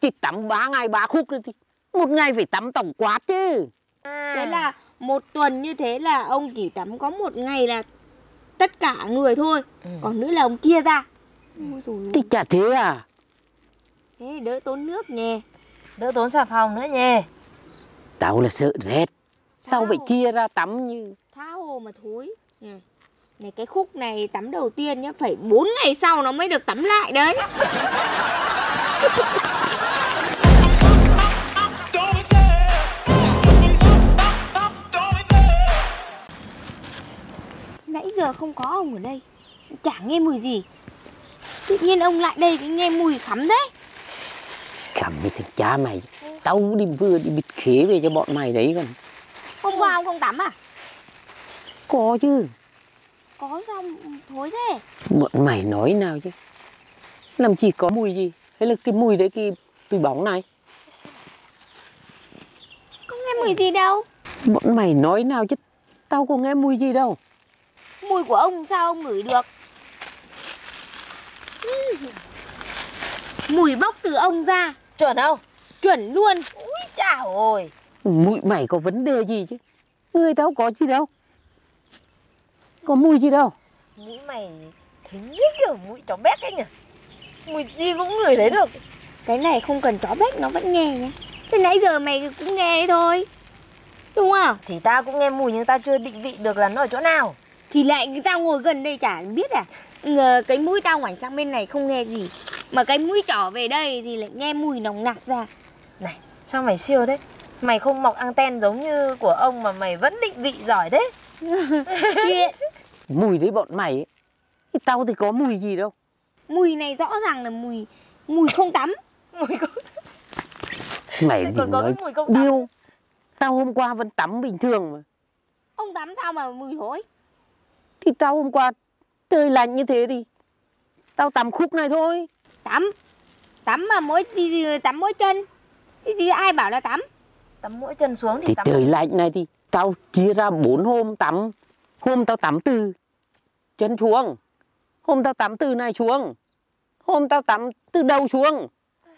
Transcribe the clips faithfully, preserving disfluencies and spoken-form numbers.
Thì tắm ba ngày ba khúc thì một ngày phải tắm tổng quát chứ. À. Thế là một tuần như thế là ông chỉ tắm có một ngày là tất cả người thôi. Ừ. Còn nữa là ông chia ra. Thì chả thế à? Thế đỡ tốn nước nhè. Đỡ tốn xà phòng nữa nhè. Tao là sợ rét. Sao Thao. Phải chia ra tắm như tha hồ mà thối. Này, này cái khúc này tắm đầu tiên nhá, phải bốn ngày sau nó mới được tắm lại đấy. Nãy giờ không có ông ở đây, chả nghe mùi gì. Tự nhiên ông lại đây cái nghe mùi khắm đấy. Khắm với thằng cha mày. Tao đi vừa đi bịt khế về cho bọn mày đấy còn. Hôm qua ông không tắm à? Có chứ. Có sao thối thế? Bọn mày nói nào chứ. Làm chỉ có mùi gì? Hay là cái mùi đấy cái túi bóng này? Không nghe mùi gì đâu. Bọn mày nói nào chứ. Tao có nghe mùi gì đâu. Mùi của ông sao ông ngửi được? Mùi bốc từ ông ra. Chuẩn không? Chuẩn luôn. Úi chào ôi. Mùi mày có vấn đề gì chứ? Người tao có gì đâu. Có mùi gì đâu. Mũi mày thính như kiểu mũi chó béc ấy nhỉ. Mùi gì cũng ngửi thấy được. Cái này không cần chó béc nó vẫn nghe nhá. Thế nãy giờ mày cũng nghe thôi, đúng không? Thì tao cũng nghe mùi nhưng tao chưa định vị được là nó ở chỗ nào. Thì lại tao ngồi gần đây chả biết à. Cái mũi tao ngoảnh sang bên này không nghe gì. Mà cái mũi trỏ về đây thì lại nghe mùi nồng nặc ra. Này, sao mày siêu thế? Mày không mọc anten giống như của ông mà mày vẫn định vị giỏi thế. Chuyện. Mùi đấy bọn mày ấy. Thì tao thì có mùi gì đâu. Mùi này rõ ràng là mùi mùi không tắm. Mùi không tắm. Mày gì nói điêu. Tao hôm qua vẫn tắm bình thường mà. Ông tắm sao mà mùi thối? Thì tao hôm qua trời lạnh như thế thì tao tắm khúc này thôi. Tắm Tắm mà mỗi đi tắm mỗi chân. Thì, thì ai bảo là tắm? Tắm mỗi chân xuống thì, thì tắm. Trời lạnh này thì tao chia ra bốn hôm tắm. Hôm tao tắm từ chân xuống. Hôm tao tắm từ này xuống. Hôm tao tắm từ đầu xuống.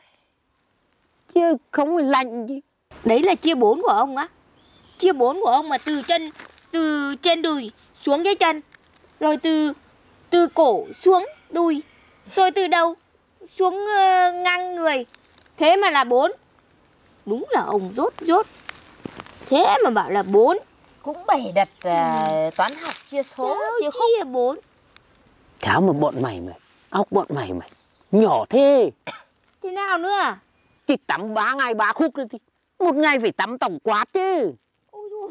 Chứ không phải lạnh chứ. Đấy là chia bốn của ông á. Chia bốn của ông mà từ chân, từ trên đùi xuống cái chân. Rồi từ từ cổ xuống đùi. Rồi từ đầu xuống uh, ngang người. Thế mà là bốn. Đúng là ông rốt rốt. Thế mà bảo là bốn. Cũng bày đặt uh, toán học chia số. Sao chia khúc chia bốn. Cháo mà bọn mày mà óc bọn mày mày nhỏ thế. Thế nào nữa à? Thì tắm ba ngày ba khúc thì một ngày phải tắm tổng quát chứ. Ôi dồi.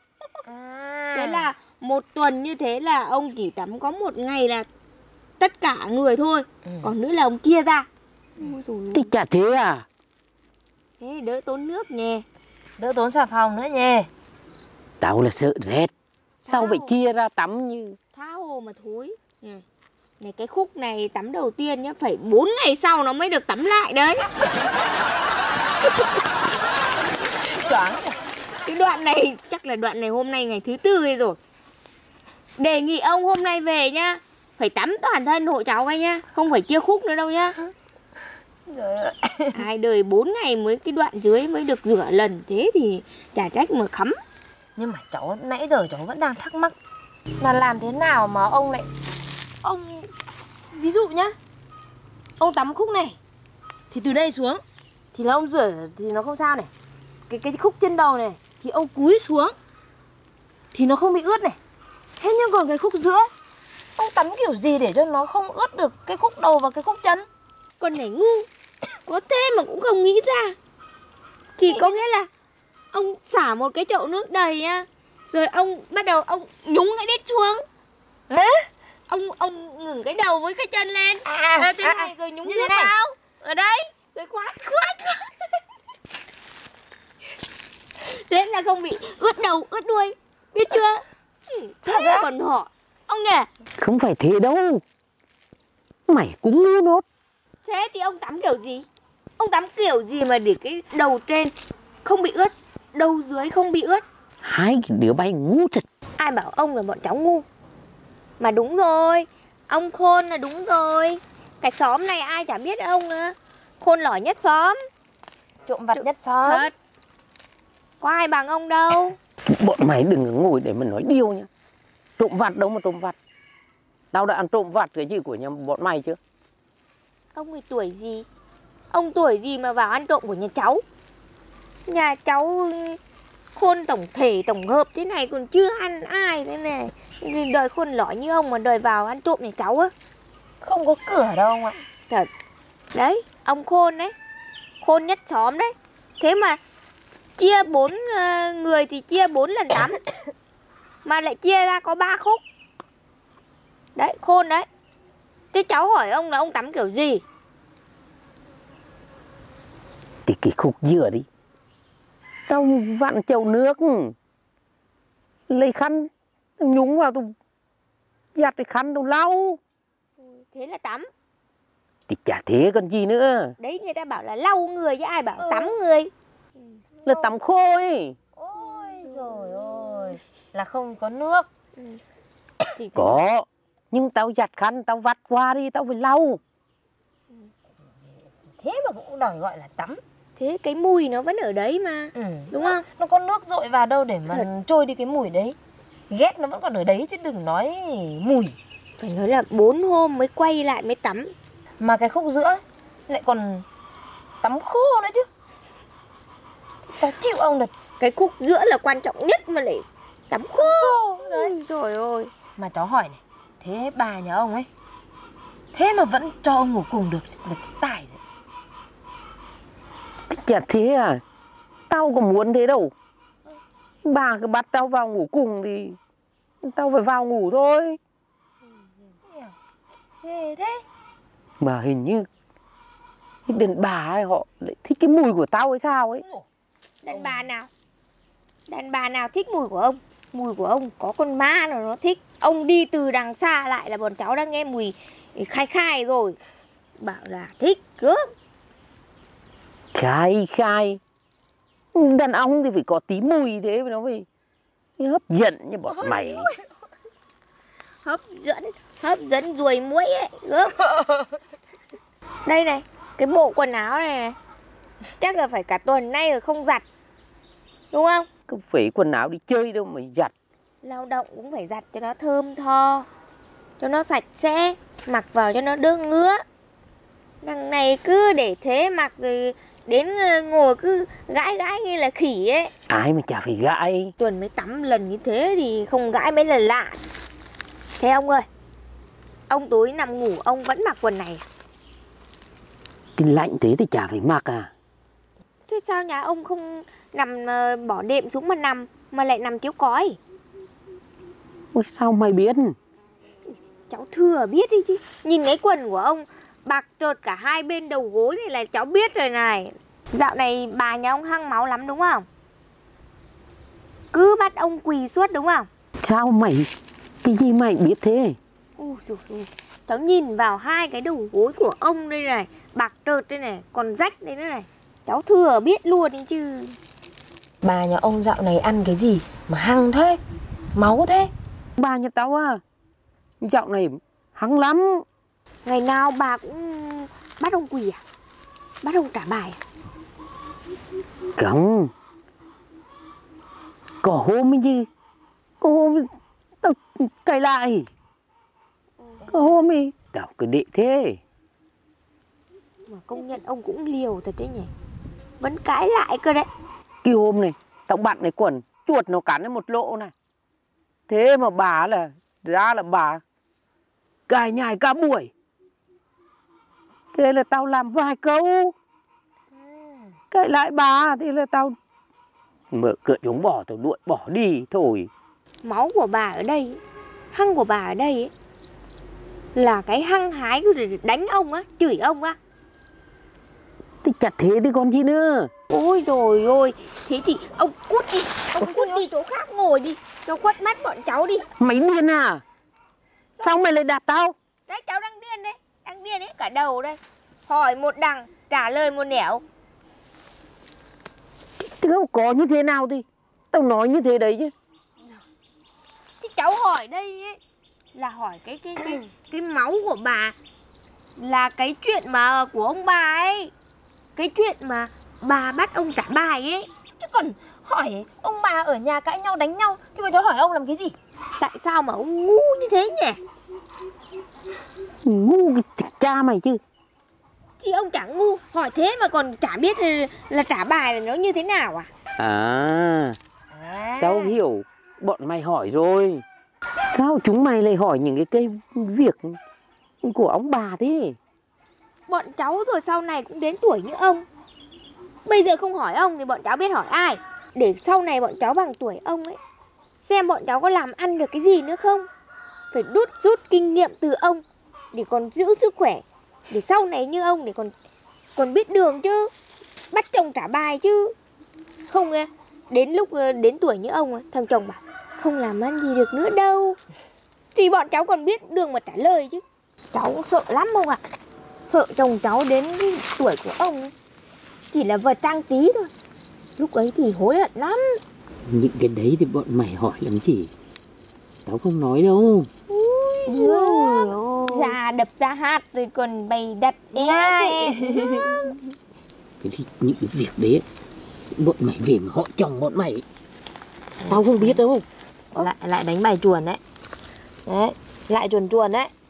À. Thế là một tuần như thế là ông chỉ tắm có một ngày là tất cả người thôi. Ừ. Còn nữa là ông chia ra. Ôi dồi. Thì chả thế à? Thế đỡ tốn nước nhè. Đỡ tốn xà phòng nữa nhè. Tao là sợ rét. Sao phải chia ra tắm như tha hồ mà thối. Này, này cái khúc này tắm đầu tiên nhá, phải bốn ngày sau nó mới được tắm lại đấy. Choáng. Cái đoạn này chắc là đoạn này hôm nay ngày thứ tư hay rồi. Đề nghị ông hôm nay về nhá, phải tắm toàn thân hộ cháu cái nhá, không phải chia khúc nữa đâu nhá. Ai đời bốn ngày mới cái đoạn dưới mới được rửa lần, thế thì chả trách mà khắm. Nhưng mà cháu nãy giờ cháu vẫn đang thắc mắc là làm thế nào mà ông lại ông ví dụ nhá, ông tắm khúc này thì từ đây xuống thì là ông rửa thì nó không sao này. Cái cái khúc trên đầu này thì ông cúi xuống thì nó không bị ướt này. Thế nhưng còn cái khúc giữa ông tắm kiểu gì để cho nó không ướt được cái khúc đầu và cái khúc chân? Con này ngu. Có thế mà cũng không nghĩ ra. Thì có nghĩa là ông xả một cái chậu nước đầy nhá, rồi ông bắt đầu ông nhúng cái đít xuống. Hả? Ông ông ngừng cái đầu với cái chân lên. À, à, thế à, này rồi nhúng như nước thế này. vào. Ở đây, rồi khoát khoát. Thế là không bị ướt đầu, ướt đuôi. Biết chưa? Thế còn họ. Ông nhỉ? Không phải thế đâu. Mày cũng ngu nốt. Thế thì ông tắm kiểu gì? Ông tắm kiểu gì mà để cái đầu trên không bị ướt, đầu dưới không bị ướt? Hai cái đứa bay ngu thật. Ai bảo ông là bọn cháu ngu? Mà đúng rồi, ông khôn là đúng rồi. Cái xóm này ai chả biết ông à. Khôn lỏi nhất xóm. Trộm vặt nhất xóm. Thật. Có ai bằng ông đâu. Bọn mày đừng có ngồi để mà nói điêu nhá. Trộm vặt đâu mà trộm vặt. Tao đã ăn trộm vặt cái gì của nhà bọn mày chưa? Ông ấy tuổi gì? Ông tuổi gì mà vào ăn trộm của nhà cháu? Nhà cháu khôn tổng thể tổng hợp thế này còn chưa ăn ai thế này. Đời khôn lỏi như ông mà đời vào ăn trộm nhà cháu á. Không có cửa đâu ông ạ. Thật. Đấy, ông khôn đấy. Khôn nhất xóm đấy. Thế mà chia bốn uh, người thì chia bốn lần tắm. Mà lại chia ra có ba khúc. Đấy, khôn đấy. Thế cháu hỏi ông là ông tắm kiểu gì? Thì cái khúc dừa đi. Tao vặn chậu nước, lấy khăn, tao nhúng vào, tao giặt cái khăn, tao lau. Thế là tắm. Thì chả thế còn gì nữa. Đấy người ta bảo là lau người chứ ai bảo ừ. tắm người. Là tắm khô ấy. Ôi trời ơi. Là không có nước. Ừ. Có. Nhưng tao giặt khăn, tao vắt qua đi, tao phải lau. Thế mà cũng đòi gọi là tắm. Thế cái mùi nó vẫn ở đấy mà. Ừ. Đúng không? Nó có nước dội vào đâu để mà Thật. trôi đi cái mùi đấy. Ghét nó vẫn còn ở đấy chứ đừng nói mùi. Phải nói là bốn hôm mới quay lại mới tắm. Mà cái khúc giữa lại còn tắm khô nữa chứ. Cháu chịu ông được. Cái khúc giữa là quan trọng nhất mà lại tắm khô. Đấy, trời ơi. Mà cháu hỏi này, thế bà nhà ông ấy, thế mà vẫn cho ông ngủ cùng được là tài đấy. Chả thế à. Tao có muốn thế đâu. Bà cứ bắt tao vào ngủ cùng thì tao phải vào ngủ thôi. Ghê thế. Mà hình như đàn bà ấy họ lại thích cái mùi của tao hay sao ấy. Đàn bà nào? Đàn bà nào thích mùi của ông? Mùi của ông có con ma nào nó thích. Ông đi từ đằng xa lại là bọn cháu đang nghe mùi khai khai rồi. Bảo là thích cướp. Khai khai. Đàn ông thì phải có tí mùi thế mà nó phải hấp dẫn như bọn mày. Hấp dẫn, hấp dẫn ruồi muỗi ấy. Gớm. Đây này, cái bộ quần áo này này. Chắc là phải cả tuần nay rồi không giặt. Đúng không? Không phải quần áo đi chơi đâu mà giặt. Lao động cũng phải giặt cho nó thơm tho, cho nó sạch sẽ, mặc vào cho nó đỡ ngứa. Đằng này cứ để thế mặc rồi đến ngồi cứ gãi gãi như là khỉ ấy. Ai mà chả phải gãi. Tuần mới tắm lần như thế thì không gãi mấy lần lạ. Thế ông ơi, ông tối nằm ngủ ông vẫn mặc quần này à? Thì lạnh thế thì chả phải mặc à. Thế sao nhà ông không nằm bỏ đệm xuống mà nằm, mà lại nằm chiếu cói? Ôi sao mày biết? Cháu thừa biết đi chứ. Nhìn cái quần của ông bạc trợt cả hai bên đầu gối này là cháu biết rồi này. Dạo này bà nhà ông hăng máu lắm đúng không? Cứ bắt ông quỳ suốt đúng không? Sao mày, cái gì mày biết thế? Ui dồi ôi, cháu nhìn vào hai cái đầu gối của ông đây này, bạc trợt đây này, còn rách đây nữa này. Cháu thừa biết luôn đi chứ. Bà nhà ông dạo này ăn cái gì mà hăng thế, máu thế? Bà nhà tao à, dạo này hăng lắm. Ngày nào bà cũng bắt ông quỳ à? Bắt ông trả bài à? Không. Có hôm ấy chứ. Có hôm tao cày lại. Có hôm ấy tao cứ đệ thế. Mà công nhận ông cũng liều thật đấy nhỉ. Vẫn cãi lại cơ đấy. Cái hôm này tao bặn cái quần chuột nó cắn lên một lỗ này. Thế mà bà là ra là bà cài nhài cả buổi. Thế là tao làm vài câu. Cãi lại bà. Thế là tao mở cửa chống bỏ, tao đuổi bỏ đi thôi. Máu của bà ở đây, hăng của bà ở đây ấy, là cái hăng hái để đánh ông á, chửi ông á. Thì chả thế thì còn gì nữa. Ôi rồi ôi, thế thì ông cút đi, ông cút đi chỗ khác ngồi đi, cho khuất mắt bọn cháu đi. Mày điên à? Sao mày lại đạp tao? Đấy cháu đang điên đấy, đang điên đấy cả đầu đây. Hỏi một đằng, trả lời một nẻo. Thì không có như thế nào thì tao nói như thế đấy chứ. Thì cháu hỏi đây ấy, là hỏi cái cái cái cái máu của bà, là cái chuyện mà của ông bà ấy, cái chuyện mà bà bắt ông trả bài ấy. Chứ còn hỏi ông bà ở nhà cãi nhau đánh nhau thì mà cháu hỏi ông làm cái gì? Tại sao mà ông ngu như thế nhỉ? Ngu cái cha mày chứ. Chứ ông chẳng ngu, hỏi thế mà còn chả biết là, là trả bài là nó như thế nào à? À, À. tao hiểu bọn mày hỏi rồi. Sao chúng mày lại hỏi những cái cái việc của ông bà thế? Bọn cháu rồi sau này cũng đến tuổi như ông. Bây giờ không hỏi ông thì bọn cháu biết hỏi ai? Để sau này bọn cháu bằng tuổi ông ấy, xem bọn cháu có làm ăn được cái gì nữa không. Phải đút rút kinh nghiệm từ ông để còn giữ sức khỏe, để sau này như ông để còn còn biết đường chứ. Bắt chồng trả bài chứ. Không nghe, đến lúc đến tuổi như ông ấy, thằng chồng bảo không làm ăn gì được nữa đâu, thì bọn cháu còn biết đường mà trả lời chứ. Cháu cũng sợ lắm ông ạ. Sợ chồng cháu đến cái tuổi của ông ấy, chỉ là vật trang tí thôi, lúc ấy thì hối hận lắm. Những cái đấy thì bọn mày hỏi làm gì, tao không nói đâu. Ra đập ra hát rồi còn bày đặt e. Cái thì những cái việc đấy bọn mày về mà họ chồng bọn mày, tao không biết đâu. Lại lại đánh bài chuồn đấy. Đấy, lại chuồn chuồn đấy.